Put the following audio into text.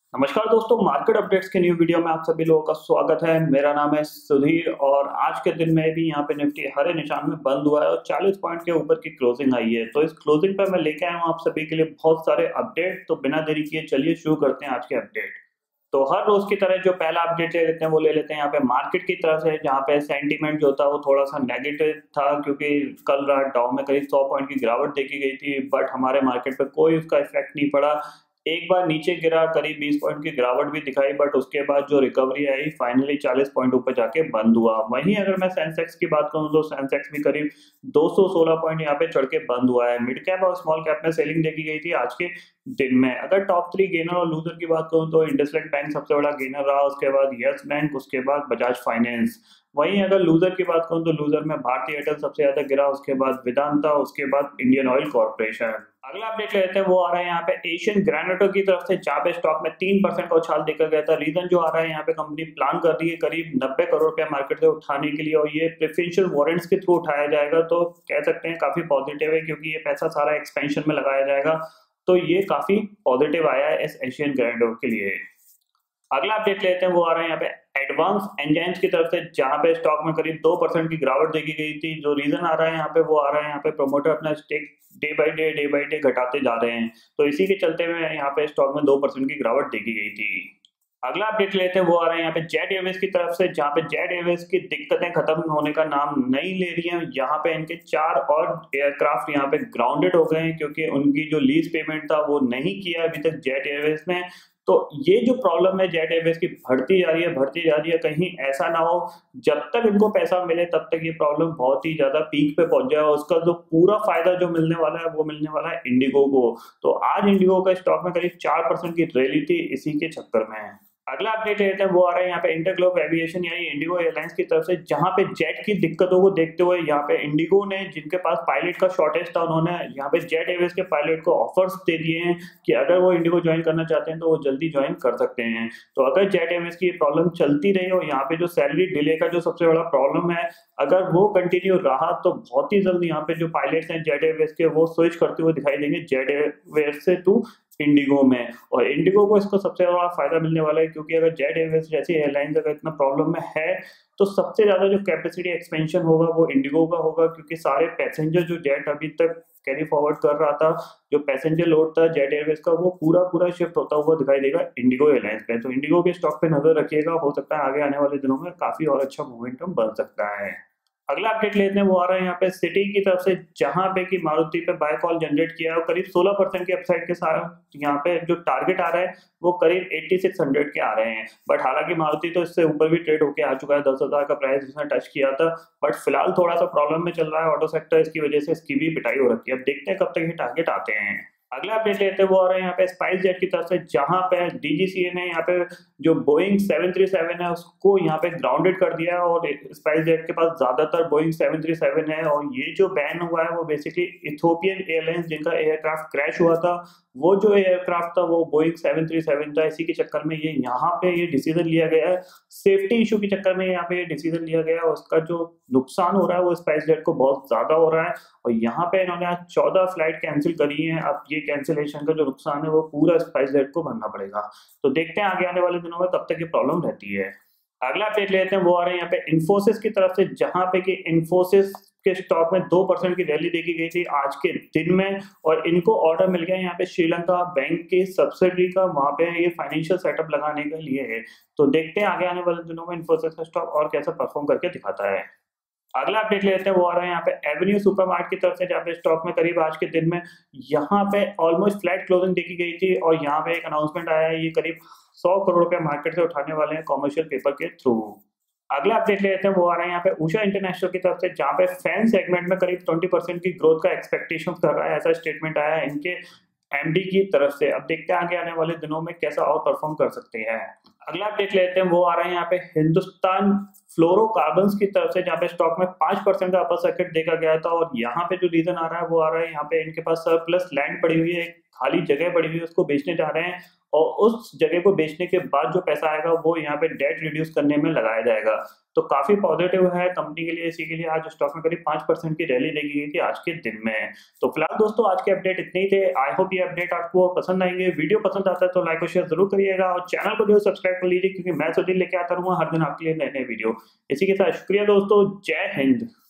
नमस्कार दोस्तों, market updates के न्यू वीडियो में आप सभी लोगों का स्वागत है। मेरा नाम है सुधीर और आज के दिन में भी यहाँ पे निफ्टी हरे निशान में बंद हुआ है और 40 पॉइंट के ऊपर की क्लोजिंग आई है। तो इस क्लोजिंग पर मैं लेके आया हूँ आप सभी के लिए बहुत सारे अपडेट। तो बिना देरी किए चलिए शुरू करते हैं आज के अपडेट। तो हर रोज की तरह जो पहला अपडेट ले लेते हैं वो ले लेते हैं यहाँ पे मार्केट की तरफ से, जहाँ पे सेंटीमेंट जो था वो थोड़ा सा नेगेटिव था क्योंकि कल रात डाउ में करीब 100 पॉइंट की गिरावट देखी गई थी, बट हमारे मार्केट पे कोई उसका इफेक्ट नहीं पड़ा। एक बार नीचे गिरा, करीब 20 पॉइंट की गिरावट भी दिखाई, बट उसके बाद जो रिकवरी आई फाइनली 40 पॉइंट ऊपर जाके बंद हुआ। वहीं अगर मैं सेंसेक्स की बात करूं तो सेंसेक्स भी करीब 216 पॉइंट यहाँ पे चढ़ के बंद हुआ है। मिड कैप और स्मॉल कैप में सेलिंग देखी गई थी आज के दिन में। अगर टॉप 3 गेनर और लूजर की बात करूं तो इंडसइंड बैंक सबसे बड़ा गेनर रहा, उसके बाद यस बैंक, उसके बाद बजाज फाइनेंस। वहीं अगर लूजर की बात करूं तो लूजर में भारतीय एयरटेल सबसे ज्यादा गिरा, उसके बाद वेदांता, उसके बाद इंडियन ऑयल कॉर्पोरेशन। अगला अपडेट लेते हैं, वो आ रहा है यहाँ पे एशियन ग्रेनाइट की तरफ से, जहाँ पे स्टॉक में 3% का उछाल देखा गया था। रीजन जो आ रहा है यहाँ पे कंपनी प्लान कर रही है करीब 90 करोड़ रुपया मार्केट से उठाने के लिए और ये प्रेफरेंशियल वारंट्स के थ्रू उठाया जाएगा। तो कह सकते हैं काफी पॉजिटिव है क्योंकि ये पैसा सारा एक्सपेंशन में लगाया जाएगा। तो ये काफी पॉजिटिव आया है इस एशियन ग्रेनाइट के लिए। अगला अपडेट लेते हैं, वो आ रहा है यहाँ पे एडवांस एंजाइम्स की तरफ से, जहां पे स्टॉक में करीब 2% की गिरावट देखी गई थी। जो रीजन आ रहा है यहाँ पे वो आ रहा है यहाँ पे प्रमोटर अपना स्टेक डे बाय डे घटाते जा रहे हैं। तो इसी के चलते में यहाँ पे स्टॉक में 2% की गिरावट देखी गई थी। अगला अपडेट लेते हैं, वो आ रहा है यहाँ पे जेट एयरवेज की तरफ से, जहाँ पे जेट एयरवेज की दिक्कतें खत्म होने का नाम नहीं ले रही हैं। यहाँ पे इनके 4 और एयरक्राफ्ट यहाँ पे ग्राउंडेड हो गए हैं क्योंकि उनकी जो लीज पेमेंट था वो नहीं किया अभी तक जेट एयरवेज ने। तो ये जो प्रॉब्लम है जेट एयरवेज की बढ़ती जा रही है। कहीं ऐसा ना हो जब तक इनको पैसा मिले तब तक ये प्रॉब्लम बहुत ही ज्यादा पीक पे पहुंच जाए और उसका जो पूरा फायदा जो मिलने वाला है वो मिलने वाला है इंडिगो को। तो आज इंडिगो का स्टॉक में करीब 4% की रैली थी इसी के चक्कर में। अगला अपडेट लेते हैं, वो आ रहा है यहाँ पे इंटरग्लोब एविएशन यानी इंडिगो एयरलाइंस की तरफ से, जहां पे जेट की दिक्कतों को देखते हुए यहाँ पे इंडिगो ने, जिनके पास पायलट का शॉर्टेज था, उन्होंने यहाँ पे जेट एयरवेज के पायलट को ऑफर्स दे दिए हैं कि अगर वो इंडिगो ज्वाइन करना चाहते हैं तो वो जल्दी ज्वाइन कर सकते हैं। तो अगर जेट एयरवेज की प्रॉब्लम चलती रही और यहाँ पे जो सैलरी डिले का जो सबसे बड़ा प्रॉब्लम है अगर वो कंटिन्यू रहा तो बहुत ही जल्द यहाँ पे जो पायलट्स हैं जेट एयरवेज के वो स्विच करते हुए दिखाई देंगे जेट एयरवेज से टू इंडिगो में। और इंडिगो को इसको सबसे बड़ा फायदा मिलने वाला है क्योंकि अगर जेट एयरवेज जैसी एयरलाइंस अगर इतना प्रॉब्लम में है तो सबसे ज्यादा जो कैपेसिटी एक्सपेंशन होगा वो इंडिगो का होगा, क्योंकि सारे पैसेंजर जो जेट अभी तक कैरी फॉरवर्ड कर रहा था, जो पैसेंजर लोड था जेट एयरवेज का, वो पूरा पूरा शिफ्ट होता हुआ दिखाई देगा इंडिगो एयरलाइंस पे। तो इंडिगो के स्टॉक पे नजर रखिएगा, हो सकता है आगे आने वाले दिनों में काफी और अच्छा मोमेंटम बन सकता है। अगला अपडेट लेते हैं, वो आ रहा है यहाँ पे सिटी की तरफ से, जहां पे कि मारुति पे बाय कॉल जनरेट किया है और करीब 16% के अपसाइड के साथ यहाँ पे जो टारगेट आ रहा है वो करीब 8600 के आ रहे हैं। बट हालांकि मारुति तो इससे ऊपर भी ट्रेड होके आ चुका है, 10,000 का प्राइस इसने टच किया था। बट फिलहाल थोड़ा सा प्रॉब्लम में चल रहा है ऑटो सेक्टर, इसकी वजह से इसकी भी पिटाई हो रखी है। अब देखते हैं कब तक ये टारगेट आते हैं। अगला अपडेट लेते हैं, वो आ रहे हैं यहाँ पे स्पाइस जेट की तरफ से, जहां पे डीजीसीए ने यहाँ पे जो बोइंग 737 है उसको यहाँ पे ग्राउंडेड कर दिया है और स्पाइस जेट के पास ज्यादातर बोइंग 737 है। और ये जो बैन हुआ है वो बेसिकली इथोपियन एयरलाइंस जिनका एयरक्राफ्ट क्रैश हुआ था, वो जो एयरक्राफ्ट था वो बोइंग 737 था। इसी के चक्कर में ये यहाँ पे ये डिसीजन लिया गया है, सेफ्टी इशू के चक्कर में यहाँ पे ये डिसीजन लिया गया है। उसका जो नुकसान हो रहा है वो स्पाइस जेट को बहुत ज्यादा हो रहा है और यहाँ पे इन्होंने आज 14 फ्लाइट कैंसिल करी है। अब ये कैंसिलेशन का जो नुकसान है वो पूरा स्पाइस जेट को भरना पड़ेगा। तो देखते हैं आगे आने वाले दिनों में कब तक ये प्रॉब्लम रहती है। अगला अपडेट लेते हैं, वो आ रहे हैं यहाँ पे इन्फोसिस की तरफ से, जहां पे कि इन्फोसिस के स्टॉक में 2% की रैली देखी गई थी आज के दिन में और इनको ऑर्डर मिल गया यहाँ पे श्रीलंका बैंक के सब्सिडरी का, वहां पे ये फाइनेंशियल सेटअप लगाने के लिए है। तो देखते हैं आगे आने वाले दिनों में इन्फोसिस का स्टॉक और कैसा परफॉर्म करके दिखाता है। अगला अपडेट लेते हैं, वो आ रहा है यहाँ पे एवेन्यू सुपरमार्ट की तरफ से, जहाँ पे स्टॉक में करीब आज के दिन में यहाँ पे ऑलमोस्ट फ्लैट क्लोजिंग देखी गई थी और यहाँ पे एक अनाउंसमेंट आया है, ये करीब 100 करोड़ रुपया मार्केट से उठाने वाले हैं कॉमर्शियल पेपर के थ्रू। अगला अपडेट लेते हैं, वो आ रहा है यहाँ पे उषा इंटरनेशनल की तरफ से, जहाँ पे फैन सेगमेंट में करीब 20% की ग्रोथ का एक्सपेक्टेशन कर रहा है, ऐसा स्टेटमेंट आया है इनके एमडी की तरफ से। अब देखते हैं आगे आने वाले दिनों में कैसा और परफॉर्म कर सकते हैं। अगला अपडेट लेते हैं, वो आ रहा है यहाँ पे हिंदुस्तान फ्लोरोकार्बन्स की तरफ से, जहाँ पे स्टॉक में 5% का अपर सर्किट देखा गया था और यहाँ पे जो रीजन आ रहा है वो आ रहा है यहाँ पे इनके पास सरप्लस लैंड पड़ी हुई है, खाली जगह पड़ी हुई है, उसको बेचने जा रहे हैं और उस जगह को बेचने के बाद जो पैसा आएगा वो यहाँ पे डेट रिड्यूस करने में लगाया जाएगा। तो काफी पॉजिटिव है कंपनी के लिए। इसी के लिए आज स्टॉक में करीब 5% की रैली देखी गई थी आज के दिन में। तो फिलहाल दोस्तों आज के अपडेट इतने ही थे। आई होप ये अपडेट आपको पसंद आएंगे। वीडियो पसंद आता है तो लाइक और शेयर जरूर करिएगा और चैनल को जो सब्सक्राइब कर लीजिए, क्योंकि मैं सुधीर लेके आता रहूंगा हर दिन आपके लिए नए नए वीडियो। इसी के साथ शुक्रिया दोस्तों, जय हिंद।